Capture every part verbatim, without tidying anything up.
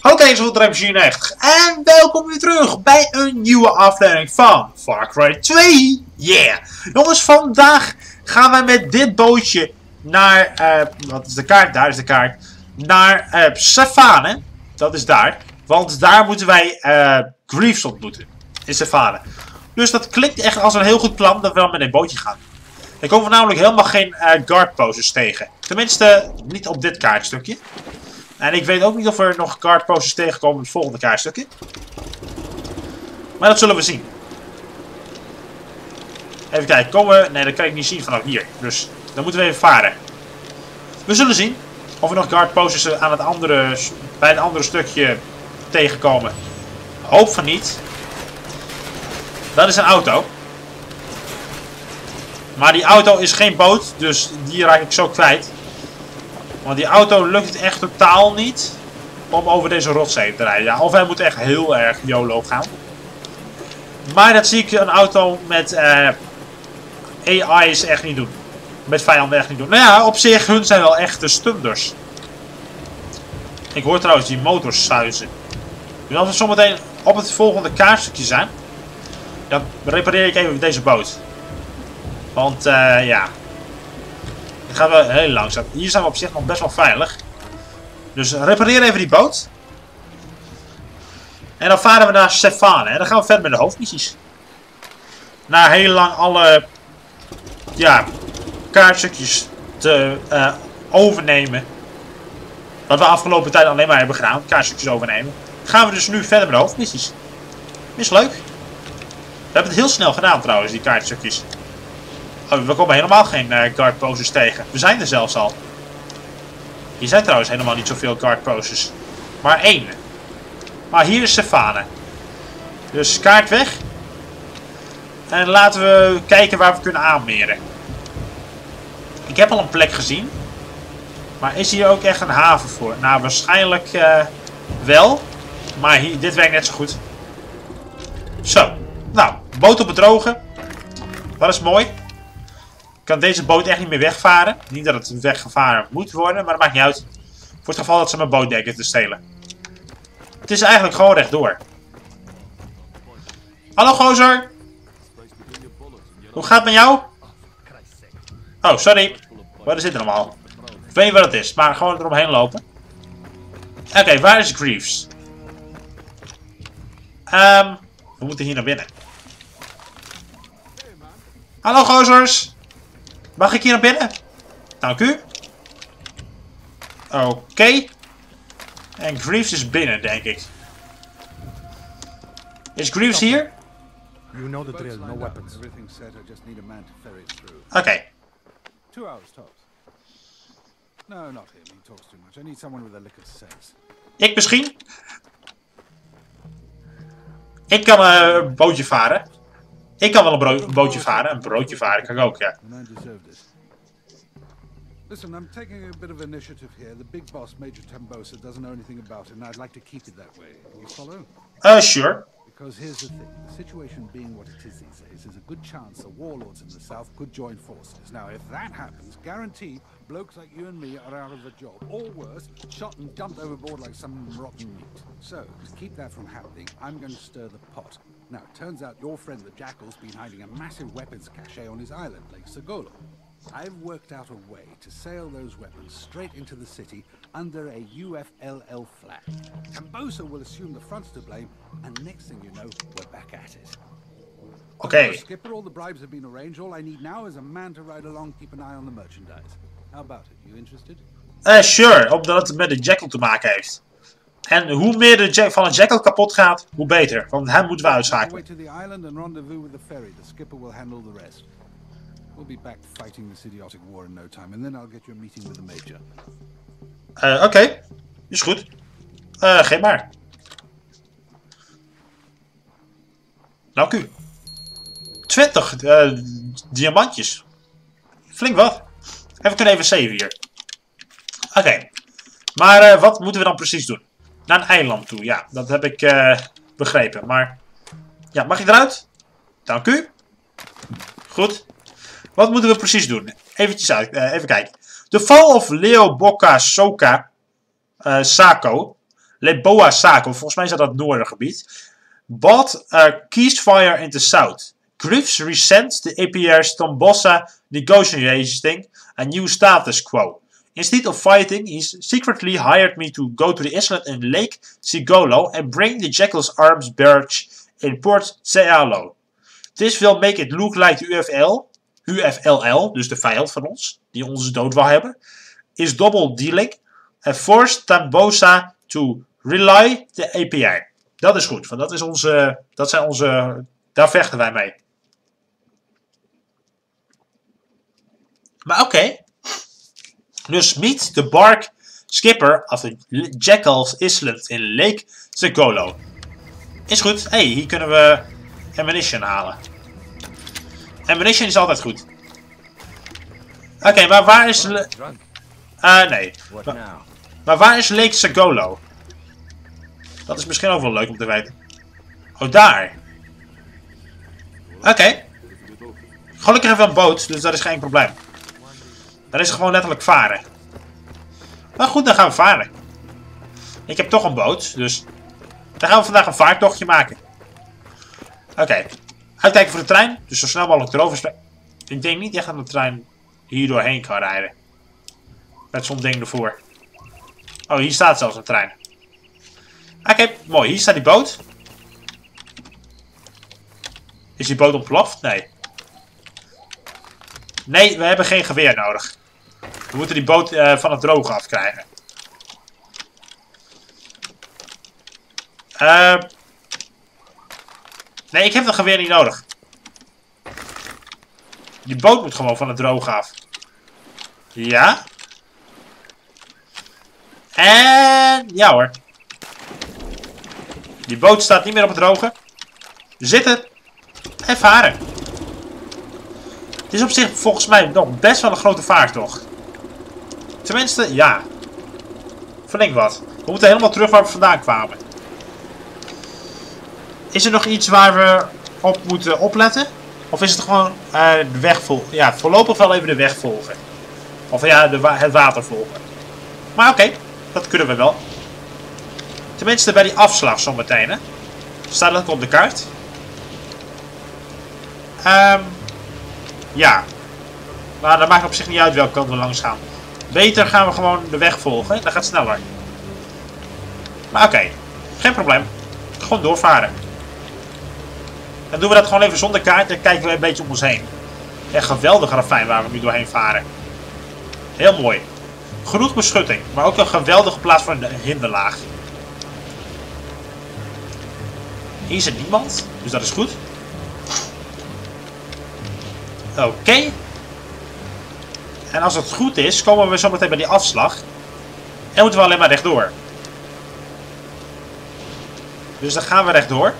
Oké, zo drieënnegentig en welkom weer terug bij een nieuwe aflevering van Far Cry twee. Yeah! Jongens, vandaag gaan wij met dit bootje naar, uh, wat is de kaart? Daar is de kaart. Naar uh, Savane. Dat is daar. Want daar moeten wij uh, Greaves ontmoeten. In Savane. Dus dat klinkt echt als een heel goed plan dat we dan met een bootje gaan. Er komen namelijk helemaal geen uh, guard poses tegen. Tenminste, niet op dit kaartstukje. En ik weet ook niet of er nog guard poses tegenkomen in het volgende kaartstukje. Maar dat zullen we zien. Even kijken, komen we... Nee, dat kan ik niet zien vanaf hier. Dus dan moeten we even varen. We zullen zien of we nog guard poses aan het andere, bij het andere stukje tegenkomen. Hoop van niet. Dat is een auto. Maar die auto is geen boot, dus die raak ik zo kwijt. Want die auto lukt het echt totaal niet om over deze rots heen te rijden. Ja, of wij moeten echt heel erg YOLO gaan. Maar dat zie ik een auto met uh, A I's echt niet doen. Met vijanden echt niet doen. Nou ja, op zich, hun zijn wel echte stunders. Ik hoor trouwens die motors suizen. Dus als we zometeen op het volgende kaartstukje zijn, dan repareer ik even deze boot. Want uh, ja... Het gaat wel heel langzaam. Hier zijn we op zich nog best wel veilig. Dus repareer even die boot. En dan varen we naar Savane. En dan gaan we verder met de hoofdmissies. Na heel lang alle... Ja... Kaartstukjes te uh, overnemen. Wat we afgelopen tijd alleen maar hebben gedaan. Kaartstukjes overnemen. Gaan we dus nu verder met de hoofdmissies. Is leuk. We hebben het heel snel gedaan trouwens, die kaartstukjes. Oh, we komen helemaal geen uh, guard poses tegen. We zijn er zelfs al. Hier zijn trouwens helemaal niet zoveel guard poses. Maar één. Maar hier is Savane. Dus kaart weg. En laten we kijken waar we kunnen aanmeren. Ik heb al een plek gezien. Maar is hier ook echt een haven voor? Nou, waarschijnlijk uh, wel. Maar hier, dit werkt net zo goed. Zo. Nou, boot op het droge. Dat is mooi. Ik kan deze boot echt niet meer wegvaren. Niet dat het weggevaren moet worden, maar dat maakt niet uit. Voor het geval dat ze mijn boot denken te stelen. Het is eigenlijk gewoon rechtdoor. Hallo gozer. Hoe gaat het met jou? Oh, sorry. Wat is dit allemaal? Ik weet niet wat het is, maar gewoon eromheen lopen. Oké, okay, waar is Greaves? Um, we moeten hier naar binnen. Hallo gozers. Mag ik hier naar binnen? Dank u. Oké. Okay. En Greaves is binnen, denk ik. Is Greaves hier? Oké. Okay. Ik misschien? Ik kan uh, een bootje varen. Ik kan wel een bootje varen. Een broodje varen kan ik ook, ja. Listen, I'm taking a bit of initiative here. The big boss, Major Tembosa, doesn't know anything about it, and I'd like to keep it that way. You follow? Uh, sure. Because here's the thing. The situation being what it is these days, there's a good chance the warlords in the south could join forces. Now, if that happens, guarantee blokes like you and me are out of a job. Or worse, shot and dumped overboard like some rotten meat. So, to keep that from happening, I'm going to stir the pot. Now, it turns out your friend the Jackal's been hiding a massive weapons cache on his island, Lake Sagolo. I've worked out a way to sail those weapons straight into the city under a U F L L flag. Tembosa will assume the front's to blame, and next thing you know, we're back at it. Okay. Skipper, all the bribes have been arranged. All I need now is a man to ride along, keep an eye on the merchandise. How about it? You interested? Uh, sure, omdat het met de Jackal te maken heeft. En hoe meer de jack van een Jackal kapot gaat, hoe beter. Want hem moeten we uitschakelen. We'll be back fighting this idiotic war in no time, and then I'll get you a meeting with the major. Uh, Oké, okay. Is goed. Uh, geef maar. Dank u. twintig uh, diamantjes. Flink wat. Even kunnen even saven hier. Oké. Okay. Maar uh, wat moeten we dan precies doen? Naar een eiland toe. Ja, dat heb ik uh, begrepen. Maar ja, mag ik eruit? Dank u. Goed. Wat moeten we precies doen? Eventjes uit, uh, even kijken. The Fall of Leo Bocca Soka uh, Sako Leboa Sako, volgens mij is dat het noordergebied. But uh, ceasefire in the south. Griffiths resent the A P R's Tombosa negotiating a new status quo. Instead of fighting, he secretly hired me to go to the island in Lake Sigolo and bring the Jackal's Arms barrage in Port Sealo. This will make it look like the U F L, U F L L, dus de vijand van ons, die ons dood wil hebben, is double dealing and forced Tombosa to rely the A P R. Dat is goed, want dat is onze, dat zijn onze, daar vechten wij mee. Maar oké. Okay. Dus meet the bark skipper of the Jackal's Island in Lake Segolo. Is goed. Hé, hey, hier kunnen we ammunition halen. Ammunition is altijd goed. Oké, okay, maar waar is... Uh, nee. Maar, maar waar is Lake Segolo? Dat is misschien ook wel leuk om te weten. Oh, daar. Oké. Okay. Gelukkig hebben we een boot, dus dat is geen probleem. Dan is het gewoon letterlijk varen. Maar goed, dan gaan we varen. Ik heb toch een boot, dus... Dan gaan we vandaag een vaartochtje maken. Oké. Okay. Uitkijken voor de trein, dus zo snel mogelijk erover spelen. Ik denk niet echt dat de trein hier doorheen kan rijden. Met zo'n ding ervoor. Oh, hier staat zelfs een trein. Oké, okay, mooi. Hier staat die boot. Is die boot ontploft? Nee. Nee, we hebben geen geweer nodig. We moeten die boot uh, van het droge afkrijgen. Uh, nee, ik heb dat geweer niet nodig. Die boot moet gewoon van het droge af. Ja. En ja hoor. Die boot staat niet meer op het droge. Zitten en varen. Het is op zich volgens mij nog best wel een grote vaartocht. Tenminste, ja. Flink wat. We moeten helemaal terug waar we vandaan kwamen. Is er nog iets waar we op moeten opletten? Of is het gewoon uh, de weg volgen? Ja, voorlopig wel even de weg volgen. Of ja, de wa het water volgen. Maar oké, okay, dat kunnen we wel. Tenminste bij die afslag zometeen, hè. Staat dat ook op de kaart? Ehm... Um, Ja. Maar dat maakt op zich niet uit welke kant we langs gaan. Beter gaan we gewoon de weg volgen. Dat gaat sneller. Maar oké. Okay. Geen probleem. Gewoon doorvaren. Dan doen we dat gewoon even zonder kaart. En kijken we een beetje om ons heen. Echt geweldig ravijn waar we nu doorheen varen. Heel mooi. Genoeg beschutting. Maar ook een geweldige plaats voor een hinderlaag. Hier zit niemand. Dus dat is goed. Oké. Okay. En als het goed is, komen we zo meteen bij die afslag. En moeten we alleen maar rechtdoor. Dus dan gaan we rechtdoor.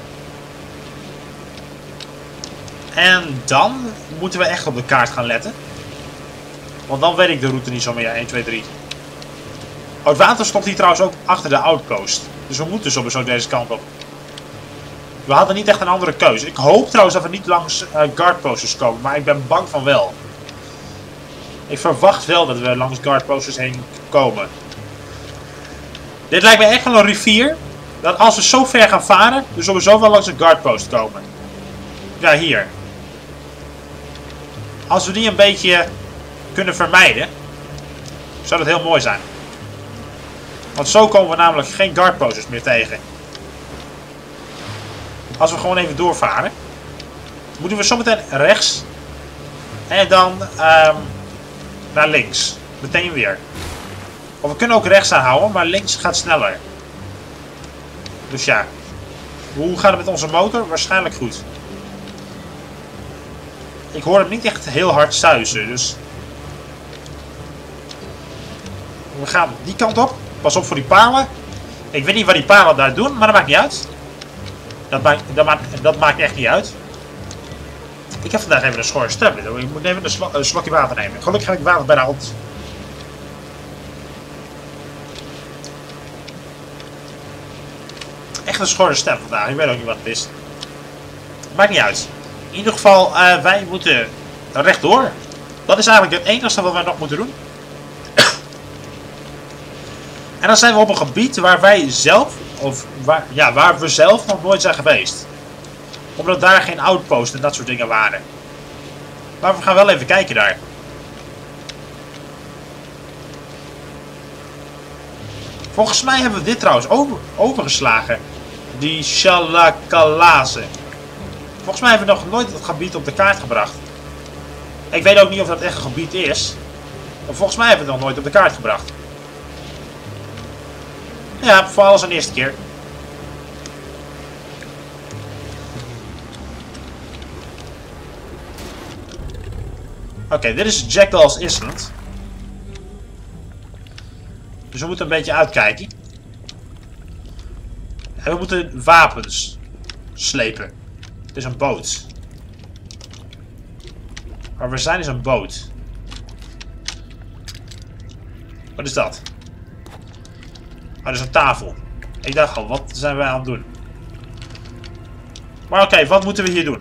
En dan moeten we echt op de kaart gaan letten. Want dan weet ik de route niet zo meer. één, twee, drie. Oh, het water stopt hier trouwens ook achter de outpost. Dus we moeten sowieso deze kant op. We hadden niet echt een andere keuze. Ik hoop trouwens dat we niet langs uh, guardposters komen. Maar ik ben bang van wel. Ik verwacht wel dat we langs guardposters heen komen. Dit lijkt me echt wel een rivier. Dat als we zo ver gaan varen, we sowieso wel langs een guardpost komen. Ja, hier. Als we die een beetje kunnen vermijden, zou dat heel mooi zijn. Want zo komen we namelijk geen guardposters meer tegen. Als we gewoon even doorvaren, moeten we zometeen rechts en dan um, naar links. Meteen weer. Of we kunnen ook rechts aanhouden, maar links gaat sneller. Dus ja. Hoe gaat het met onze motor? Waarschijnlijk goed. Ik hoor hem niet echt heel hard suizen, dus... We gaan die kant op. Pas op voor die palen. Ik weet niet wat die palen daar doen, maar dat maakt niet uit. Dat maakt, dat maakt, dat maakt echt niet uit. Ik heb vandaag even een schorre stem. Ik moet even een, slo een slokje water nemen. Gelukkig heb ik water bij de hand. Echt een schorre stem vandaag. Ik weet ook niet wat het is. Maakt niet uit. In ieder geval, uh, wij moeten rechtdoor. Dat is eigenlijk het enige wat wij nog moeten doen. En dan zijn we op een gebied waar wij zelf, of waar, ja, waar we zelf nog nooit zijn geweest. Omdat daar geen outposts en dat soort dingen waren. Maar we gaan wel even kijken daar. Volgens mij hebben we dit trouwens over, overgeslagen. Die Shalakalaze. Volgens mij hebben we nog nooit het gebied op de kaart gebracht. Ik weet ook niet of dat echt een gebied is. Maar volgens mij hebben we het nog nooit op de kaart gebracht. Ja, voor alles een eerste keer. Oké, okay, dit is Jackal's Island. Dus we moeten een beetje uitkijken. En we moeten wapens slepen. Het is een boot. Waar we zijn is een boot. Wat is dat? Oh, dat is een tafel. Ik dacht al, wat zijn wij aan het doen? Maar oké, okay, wat moeten we hier doen?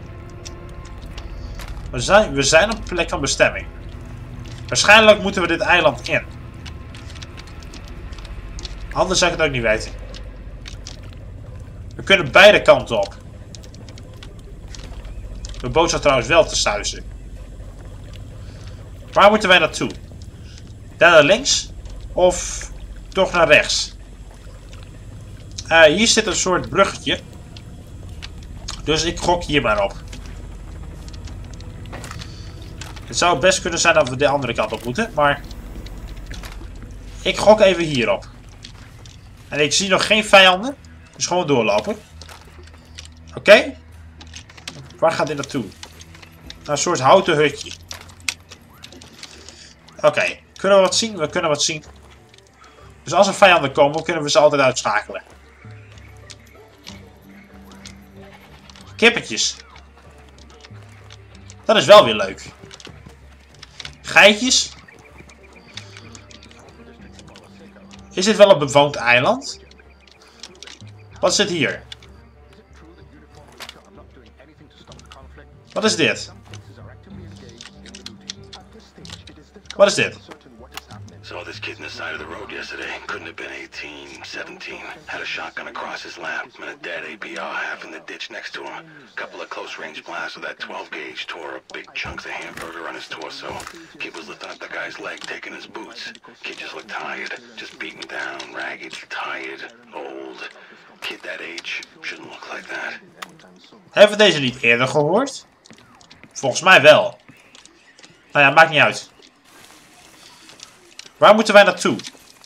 We zijn, we zijn op een plek van bestemming. Waarschijnlijk moeten we dit eiland in. Anders zou ik het ook niet weten. We kunnen beide kanten op. De boot staat trouwens wel te suizen. Waar moeten wij naartoe? Daar naar links? Of toch naar rechts? Uh, hier zit een soort bruggetje. Dus ik gok hier maar op. Het zou best kunnen zijn dat we de andere kant op moeten, maar ik gok even hierop. En ik zie nog geen vijanden, dus gewoon doorlopen. Oké. Okay. Waar gaat dit naartoe? Naar een soort houten hutje. Oké, okay. Kunnen we wat zien? We kunnen wat zien. Dus als er vijanden komen, kunnen we ze altijd uitschakelen. Kippetjes. Dat is wel weer leuk. Geitjes. Is dit wel een bewoond eiland? Wat zit hier? Wat is dit? Wat is dit? Saw this kid in the side of the road yesterday. Couldn't have been eighteen, seventeen. Had a shotgun across his lap and a dead A P R half in the ditch next to him. Couple of close range blasts with that twelve gauge tore up big chunks of hamburger on his torso. Kid was lifting up the guy's leg, taking his boots. Kid just looked tired, just beaten down, ragged, tired, old. Kid that age shouldn't look like that. Hebben we deze niet eerder gehoord? Volgens mij wel. Nou ja, maakt niet uit. Waar moeten wij naartoe?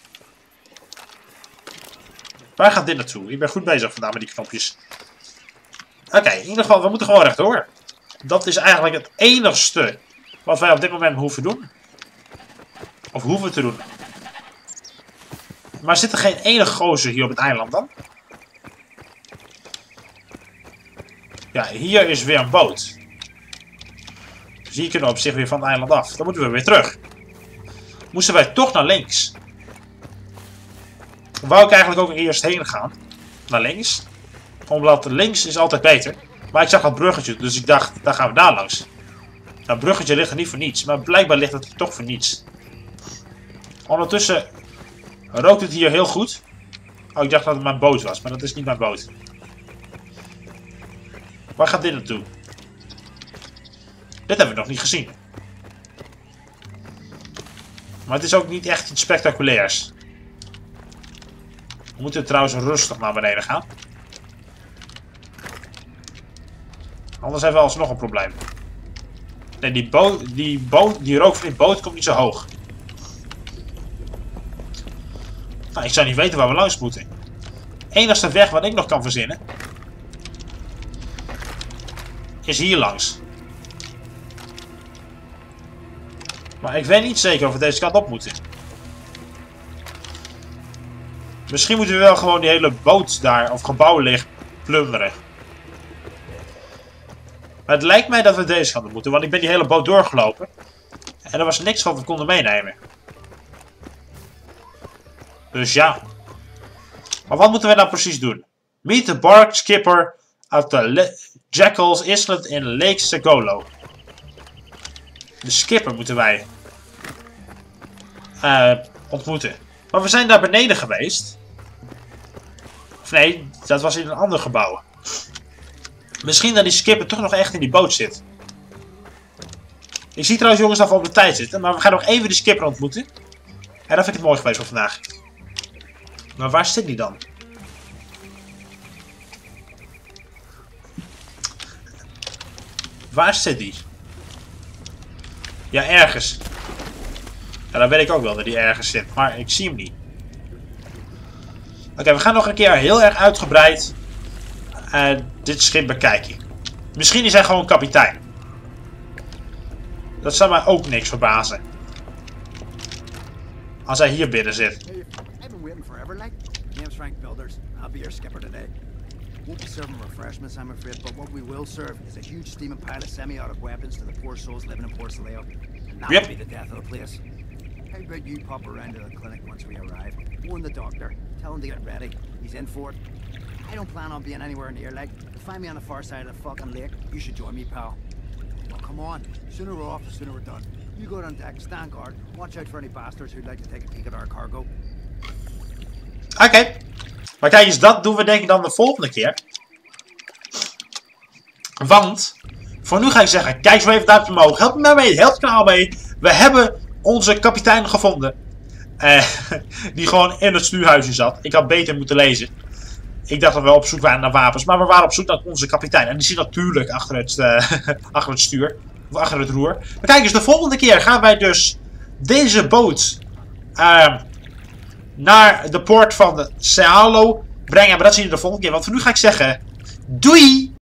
Waar gaat dit naartoe? Ik ben goed bezig vandaag met die knopjes. Oké, okay, in ieder geval, we moeten gewoon rechtdoor. Dat is eigenlijk het enigste wat wij op dit moment hoeven doen. Of hoeven te doen. Maar zit er geen enige gozer hier op het eiland dan? Ja, hier is weer een boot. Dus hier kunnen we op zich weer van het eiland af. Dan moeten we weer terug. Moesten wij toch naar links. Dan wou ik eigenlijk ook eerst heen gaan. Naar links. Omdat links is altijd beter. Maar ik zag dat bruggetje, dus ik dacht, daar gaan we daar langs. Nou, het bruggetje ligt er niet voor niets. Maar blijkbaar ligt het toch voor niets. Ondertussen rookt het hier heel goed. Oh, ik dacht dat het mijn boot was. Maar dat is niet mijn boot. Waar gaat dit naartoe? Dit hebben we nog niet gezien. Maar het is ook niet echt iets spectaculairs. We moeten trouwens rustig naar beneden gaan. Anders hebben we alsnog een probleem. Nee, die, boot, die, boot, die rook van die boot komt niet zo hoog. Nou, ik zou niet weten waar we langs moeten. Enigste weg wat ik nog kan verzinnen is hier langs. Maar ik weet niet zeker of we deze kant op moeten. Misschien moeten we wel gewoon die hele boot daar, of gebouw liggen, plunderen. Maar het lijkt mij dat we deze kant op moeten, want ik ben die hele boot doorgelopen. En er was niks wat we konden meenemen. Dus ja. Maar wat moeten we nou precies doen? Meet the bark skipper at the Jackal's Island in Lake Segolo. De skipper moeten wij uh, ontmoeten. Maar we zijn daar beneden geweest. Of nee, dat was in een ander gebouw. Misschien dat die skipper toch nog echt in die boot zit. Ik zie trouwens jongens dat we op de tijd zitten. Maar we gaan nog even de skipper ontmoeten. En dat vind ik het mooi geweest voor vandaag. Maar waar zit die dan? Waar zit die? Ja, ergens. Ja, dan weet ik ook wel dat die ergens zit. Maar ik zie hem niet. Oké, okay, we gaan nog een keer heel erg uitgebreid uh, dit schip bekijken. Misschien is hij gewoon kapitein. Dat zou mij ook niks verbazen. Als hij hier binnen zit. Hey, I've been waiting forever, like. Name's Frank Builders. I'll be your skipper today. Won't be serving refreshments, I'm afraid, but what we will serve is a huge steaming pile of semi-automatic weapons to the poor souls living in Port Saleo. And that Yep. will be the death of the place. How about you pop around to the clinic once we arrive? Warn the doctor. Tell him to get ready. He's in for it. I don't plan on being anywhere near, like. Find me on the far side of the fucking lake. You should join me, pal. Oh, come on. Sooner we're off, the sooner we're done. You go on deck, stand guard. Watch out for any bastards who'd like to take a peek at our cargo. Oké. Okay. Maar kijk eens, dat doen we denk ik dan de volgende keer. Want, voor nu ga ik zeggen, kijk zo even duimpje omhoog. Help me nou mee, help het kanaal mee. We hebben onze kapitein gevonden. Eh, die gewoon in het stuurhuisje zat. Ik had beter moeten lezen. Ik dacht dat we op zoek waren naar wapens. Maar we waren op zoek naar onze kapitein. En die zit natuurlijk achter het, uh, achter het stuur. Of achter het roer. Maar kijk eens, de volgende keer gaan wij dus deze boot uh, naar de poort van de Sealo brengen. Maar dat zien we de volgende keer. Want voor nu ga ik zeggen, doei!